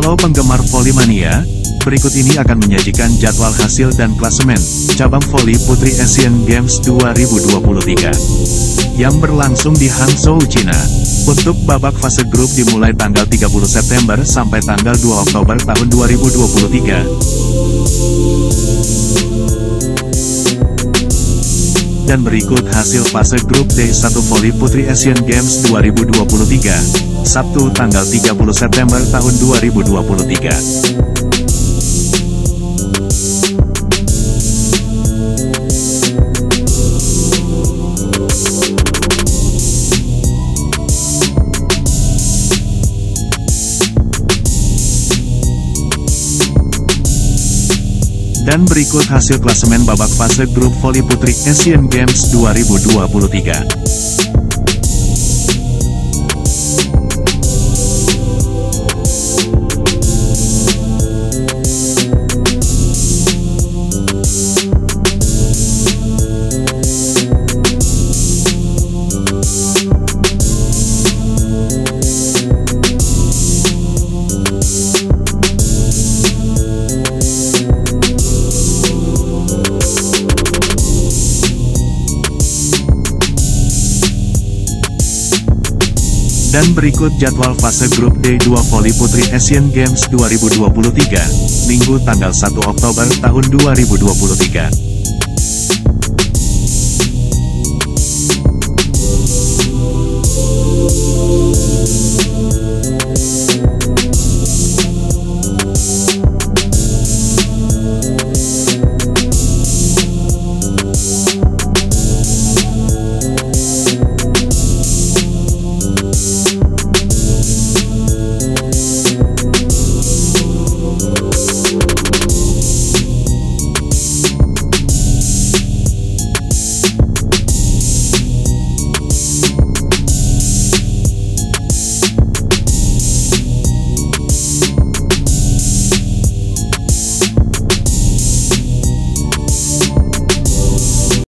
Halo penggemar voli mania, berikut ini akan menyajikan jadwal hasil dan klasemen cabang voli putri Asian Games 2023 yang berlangsung di Hangzhou, China. Untuk babak fase grup dimulai tanggal 30 September sampai tanggal 2 Oktober tahun 2023. Dan berikut hasil fase grup D1 voli putri Asian Games 2023, Sabtu tanggal 30 September tahun 2023. Dan berikut hasil klasemen babak fase grup voli putri Asian Games 2023. Dan berikut jadwal fase grup D2 voli putri Asian Games 2023, Minggu tanggal 1 Oktober tahun 2023.